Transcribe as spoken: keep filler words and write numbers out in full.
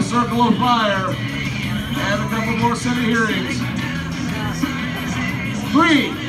the Circle of Fire and a couple more Senate hearings. Three.